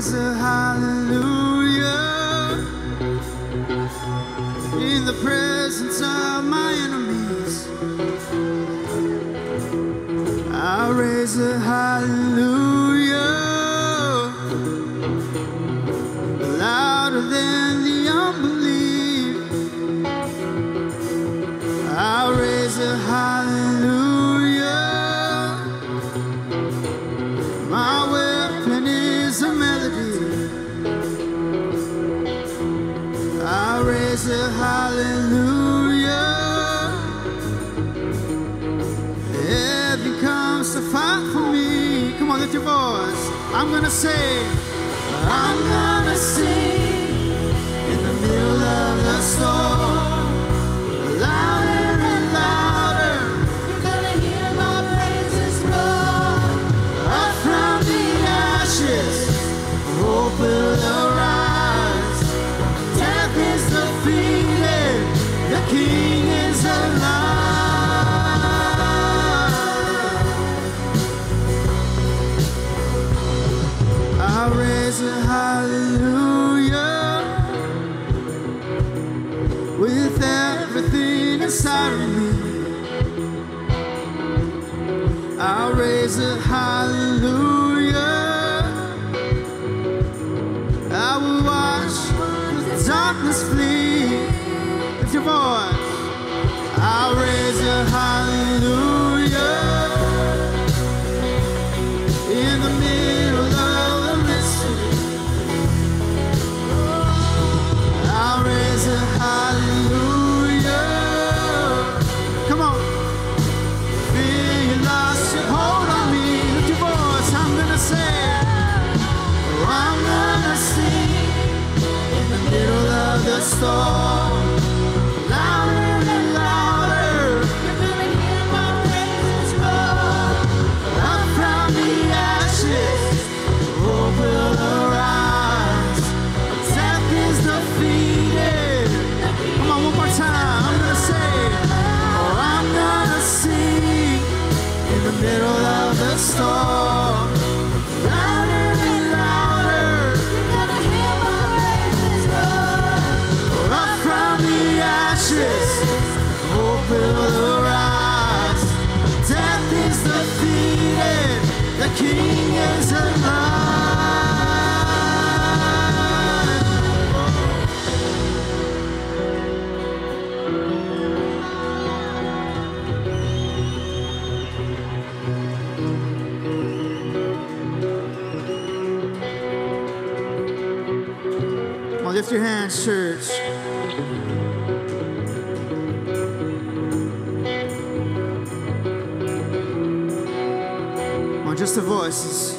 raise a hallelujah in the presence of my enemies. I'll raise a hallelujah louder than the unbelief. I'll raise a hallelujah. My weapon is a melody. I'll raise a hallelujah. Heaven comes to fight for me. Come on, lift your voice. I'm gonna sing. I'm gonna sing in the middle of the storm. Louder and louder. You're gonna hear my praises roar. Up from the ashes, hope will arise. Death is defeated, the King is alive. I'll raise a hallelujah with everything inside of me. I'll raise a hallelujah. I will watch the darkness flee. Lift your voice. I'll raise a hallelujah in the middle of the mystery. I'll raise a hallelujah. Come on. Fear you lost your hold on me. Lift your voice. I'm gonna say, oh, I'm gonna sing in the middle of the storm. Louder and louder. You're gonna hear my praises roar. Up from the ashes, hope will arise. Death is defeated. Come on, one more time. I'm gonna say, oh, I'm gonna sing in the middle of the storm. Louder and louder. You're gonna hear my praises roar. Up from the ashes, hope will arise. Death is defeated, the King is alive. Come on, lift your hands, church. Come on, just the voices.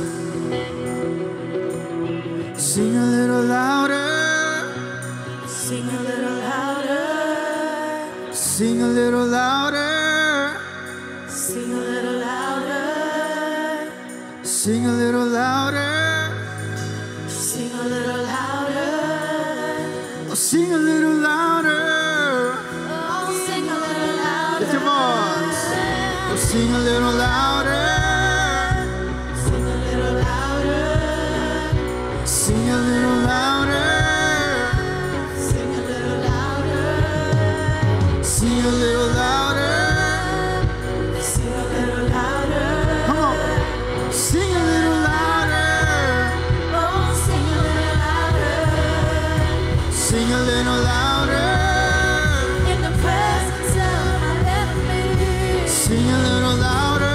Sing a little louder. Sing a little louder. Sing a little louder. Sing a little louder. Sing a little louder. Sing a little louder. Oh, sing a little louder. Oh, sing a little louder. Lift your voice. Oh, sing a little louder. Sing a little louder. Sing a little louder. Sing a little louder. Sing a little louder. Sing a little louder. Come on. Sing a little louder. Oh, sing a little louder. Sing a little louder. In the presence of my enemies. Sing a little louder.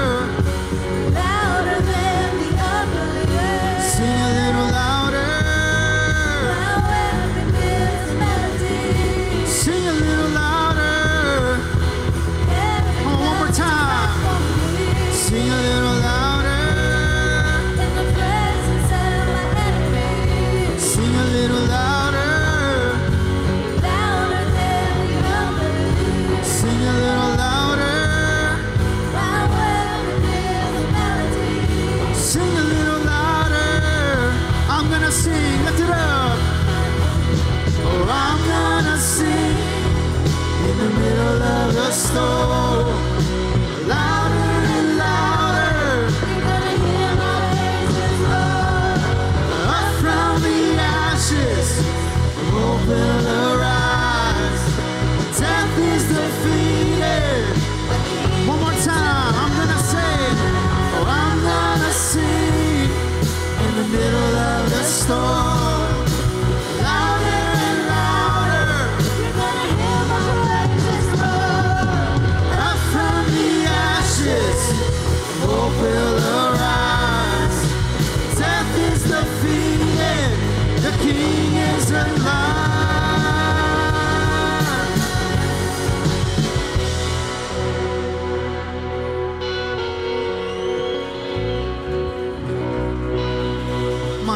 Louder than the unbelievers. Sing a little louder. My weapon is a melody. Sing a little louder. Heaven Come on, one more time. for me. Sing a little louder. In the presence of my enemies. Sing a little louder. Louder than the unbelievers. Sing a little louder. My weapon is a melody. Sing a little louder. I'm gonna sing. Lift it up. Oh, I'm gonna sing in the middle of the storm. Louder and louder.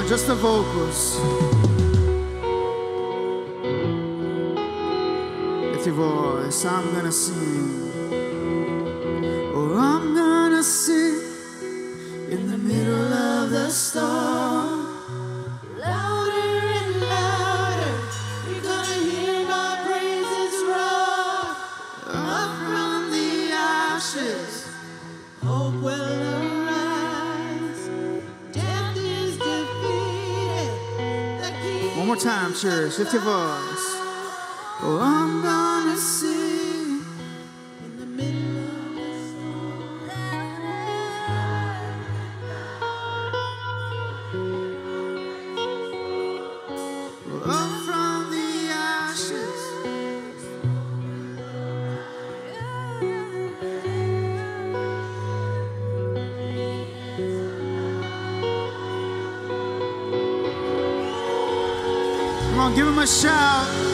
on, just the vocals. Lift your voice. I'm gonna sing. Oh, I'm gonna sing in the middle of the storm. Louder and louder, you're gonna hear my praises roar. Up from the ashes, Hope will arise. Death is defeated. The King one more time, church. Lift your voice. Oh, I'm gonna sing in the middle of the storm. up from the ashes. Come on, give him a shout.